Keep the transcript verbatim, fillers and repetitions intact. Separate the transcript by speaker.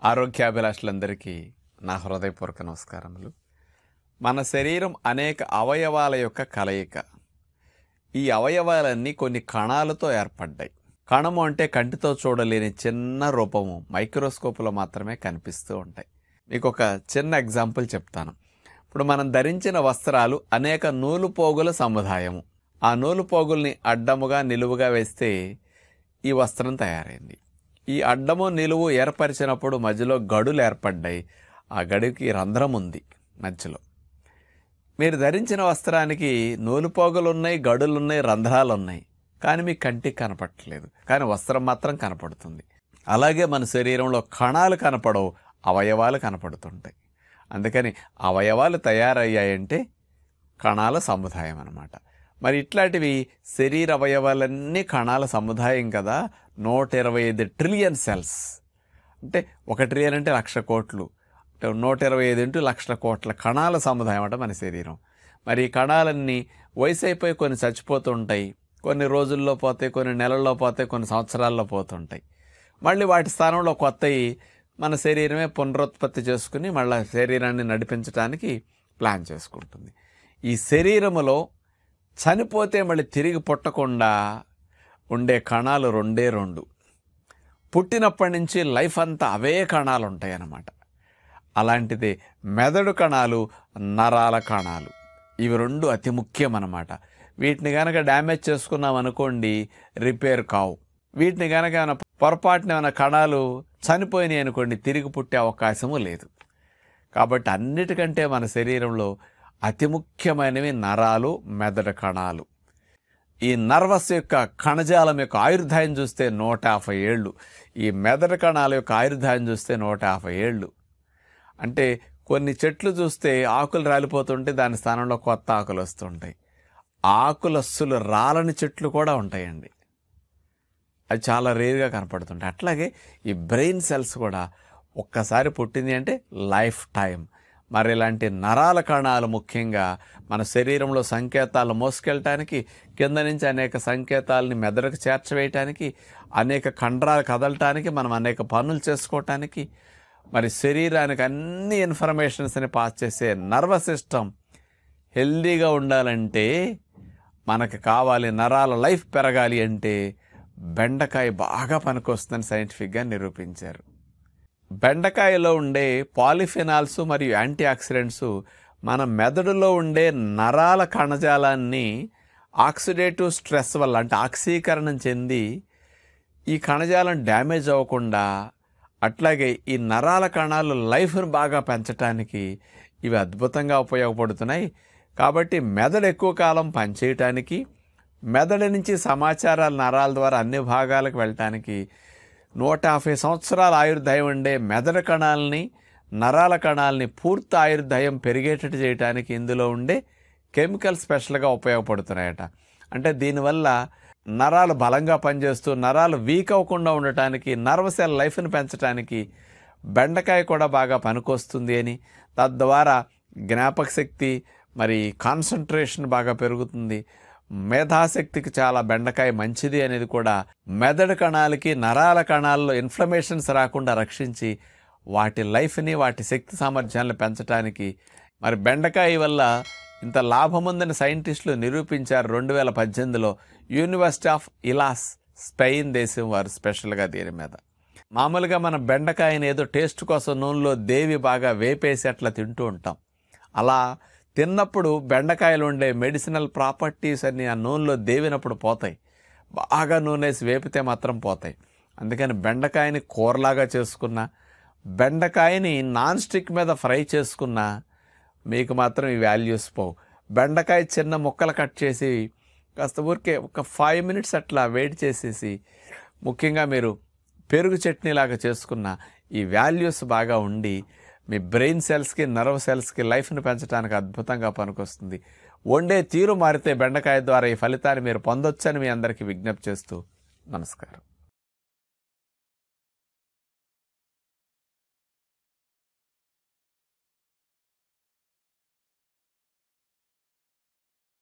Speaker 1: ఆరోగ్యాభిలాషులందరికీ నా హృదయపూర్వక నమస్కారములు. మన శరీరం అనేక అవయవాల యొక్క కలయిక. ఈ అవయవాలన్నీ కొన్ని కణాలతో ఏర్పడ్డాయి. కణము అంటే కంటితో చూడలేని చిన్న రూపము మైక్రోస్కోపులో మాత్రమే కనిపిస్తూ ఉంటాయి. మీకు ఒక చిన్న ఎగ్జాంపుల్ చెప్తాను. ఇప్పుడు మనం ధరించిన వస్త్రాలు అనేక నూలు పోగుల సముదాయము. ఆ నూలు పోగుల్ని అడ్డముగా నిలువుగా వేస్తే ఈ వస్త్రం తయారైంది. ఈ అడ్డము నిలువు ఏర్పరిచినప్పుడు మధ్యలో గడులు ఏర్పడ్డాయి. ఆ గడికి రంధ్రం ఉంది మధ్యలో. మీరు ధరించిన వస్త్రానికి నూలు పోగులు ఉన్నాయి, గడులు ఉన్నాయి, రంధ్రాలు ఉన్నాయి. కానీ మీ కంటికి కనపడట్లేదు, కానీ వస్త్రం మాత్రం కనపడుతుంది. అలాగే మన శరీరంలో కణాలు కనపడవు, అవయవాలు కనపడుతుంటాయి. అందుకని అవయవాలు తయారయ్యాయంటే కణాల సముదాయం అన్నమాట. మరి ఇట్లాంటివి శరీర అవయవాలన్నీ కణాల సముదాయం కదా. నూట ఇరవై ఐదు ట్రిలియన్ సెల్స్ అంటే ఒక ట్రిలియన్ అంటే లక్ష కోట్లు, నూట ఇరవై ఐదు ఇంటూ లక్షల కోట్ల కణాల సముదాయం అంటే మన శరీరం. మరి ఈ కణాలన్నీ వయసు అయిపోయి కొన్ని చచ్చిపోతూ ఉంటాయి, కొన్ని రోజుల్లో పోతాయి, కొన్ని నెలల్లో పోతాయి, కొన్ని సంవత్సరాల్లో పోతుంటాయి. మళ్ళీ వాటి స్థానంలో కొత్తవి మన శరీరమే పునరుత్పత్తి చేసుకుని మళ్ళీ శరీరాన్ని నడిపించడానికి ప్లాన్ చేసుకుంటుంది. ఈ శరీరములో చనిపోతే మళ్ళీ తిరిగి పుట్టకుండా ఉండే కణాలు రెండే రెండు. పుట్టినప్పటి నుంచి లైఫ్ అంతా అవే కణాలు ఉంటాయి అన్నమాట. అలాంటిది మెదడు కణాలు, నరాల కణాలు. ఇవి రెండు అతి ముఖ్యం అన్నమాట. వీటిని కనుక డ్యామేజ్ చేసుకున్నాం అనుకోండి, రిపేర్ కావు. వీటిని కనుక ఏమైనా పొరపాటున ఏమైనా కణాలు చనిపోయినాయి అనుకోండి, తిరిగి పుట్టే అవకాశము లేదు. కాబట్టి అన్నిటికంటే మన శరీరంలో అతి ముఖ్యమైనవి నరాలు, మెదడు కణాలు. ఈ నర్వస్ యొక్క కణజాలం యొక్క ఆయుర్దాయం చూస్తే నూట యాభై ఏళ్ళు, ఈ మెదడు కణాల యొక్క ఆయుర్దాయం చూస్తే నూట యాభై ఏళ్ళు. అంటే కొన్ని చెట్లు చూస్తే ఆకులు రాలిపోతుంటే దాని స్థానంలో కొత్త ఆకులు వస్తుంటాయి. ఆకులస్సులు రాలని చెట్లు కూడా ఉంటాయండి. అది చాలా రేర్గా కనపడుతుంటాయి. అట్లాగే ఈ బ్రెయిన్ సెల్స్ కూడా ఒక్కసారి పుట్టింది అంటే లైఫ్ టైం. మరి ఇలాంటి నరాల కణాలు ముఖ్యంగా మన శరీరంలో సంకేతాలు మోసుకెళ్ళటానికి, కింద నుంచి అనేక సంకేతాలని మెదడుకు చేర్చవేయటానికి, అనేక కండరాలు కదలటానికి, మనం అనేక పనులు చేసుకోవటానికి, మరి శరీరానికి అన్ని ఇన్ఫర్మేషన్స్ని పాస్ చేసే నర్వస్ సిస్టమ్ హెల్దీగా ఉండాలంటే మనకు కావాలి. నరాల లైఫ్ పెరగాలి అంటే బెండకాయ బాగా పనికొస్తుందని సైంటిఫిక్గా నిరూపించారు. బెండకాయలో ఉండే పాలిఫినాల్స్ మరియు యాంటీ ఆక్సిడెంట్స్ మన మెదడులో ఉండే నరాల కణజాలాన్ని ఆక్సిడేటివ్ స్ట్రెస్ వల్ల, అంటే ఆక్సీకరణం చెంది ఈ కణజాలం డ్యామేజ్ అవ్వకుండా, అట్లాగే ఈ నరాల కణాలు లైఫ్ను బాగా పెంచడానికి ఇవి అద్భుతంగా ఉపయోగపడుతున్నాయి. కాబట్టి మెదడు ఎక్కువ కాలం పనిచేయటానికి, మెదడు నుంచి సమాచారాలు నరాల ద్వారా అన్ని భాగాలకు వెళ్ళటానికి నూట యాభై సంవత్సరాల ఆయుర్దాయం ఉండే మెదడు కణాలని, నరాల కణాలని పూర్తి ఆయుర్దాయం పెరిగేటట్టు చేయడానికి ఇందులో ఉండే కెమికల్ స్పెషల్గా ఉపయోగపడుతున్నాయట. అంటే దీనివల్ల నరాలు బలంగా పనిచేస్తూ నరాలు వీక్ అవ్వకుండా ఉండటానికి, నర్వ్ సెల్ లైఫ్ని పెంచడానికి బెండకాయ కూడా బాగా పనికొస్తుంది అని, తద్వారా జ్ఞాపక శక్తి మరి కాన్సన్ట్రేషన్ బాగా పెరుగుతుంది, మేధాశక్తికి చాలా బెండకాయ మంచిది అనేది కూడా మెదడు కణాలకి, నరాల కణాల్లో ఇన్ఫ్లమేషన్స్ రాకుండా రక్షించి వాటి లైఫ్ని, వాటి శక్తి సామర్థ్యాలను పెంచడానికి మరి బెండకాయ వల్ల ఇంత లాభం ఉందని సైంటిస్టులు నిరూపించారు. రెండు వేల పద్దెనిమిదిలో యూనివర్సిటీ ఆఫ్ ఇలాస్, స్పెయిన్ దేశం వారు స్పెషల్గా దీని మీద. మామూలుగా మన బెండకాయని ఏదో టేస్ట్ కోసం నూనెలో దేవి బాగా వేపేసి అట్లా తింటూ ఉంటాం. అలా తిన్నప్పుడు బెండకాయలు ఉండే మెడిసినల్ ప్రాపర్టీస్ అన్నీ ఆ నూనెలో దేవినప్పుడు పోతాయి. బాగా నూనెసి వేపితే మాత్రం పోతాయి. అందుకని బెండకాయని కూరలాగా చేసుకున్నా, బెండకాయని నాన్ స్టిక్ మీద ఫ్రై చేసుకున్నా మీకు మాత్రం ఈ వాల్యూస్ పోవు. బెండకాయ చిన్న ముక్కలు కట్ చేసి కాస్త ఊరికే ఒక ఫైవ్ మినిట్స్ అట్లా వేడి చేసేసి, ముఖ్యంగా మీరు పెరుగు చట్నీలాగా చేసుకున్న ఈ వాల్యూస్ బాగా ఉండి మీ బ్రెయిన్ సెల్స్కి, నర్వ్ సెల్స్కి లైఫ్ని పెంచడానికి అద్భుతంగా పనికొస్తుంది. వండే తీరు మారితే బెండకాయ ద్వారా ఈ ఫలితాన్ని మీరు పొందొచ్చని మీ అందరికీ విజ్ఞప్తి చేస్తూ నమస్కారం.